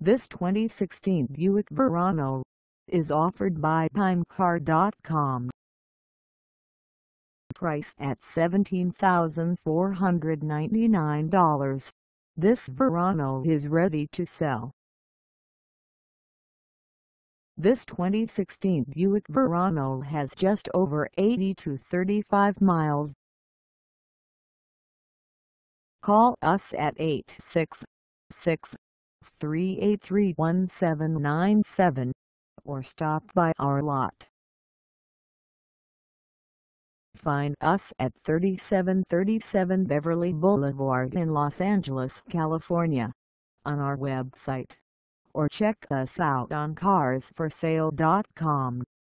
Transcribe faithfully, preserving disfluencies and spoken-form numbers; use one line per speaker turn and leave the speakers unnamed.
This twenty sixteen Buick Verano is offered by time car dot com. Price at seventeen thousand four hundred ninety-nine dollars. This Verano is ready to sell. This twenty sixteen Buick Verano has just over eighty-two thousand thirty-five miles. Call us at eight six six, three eight three, one seven nine seven or stop by our lot. Find us at thirty-seven thirty-seven Beverly Boulevard in Los Angeles, California, on our website, or check us out on cars for sale dot com.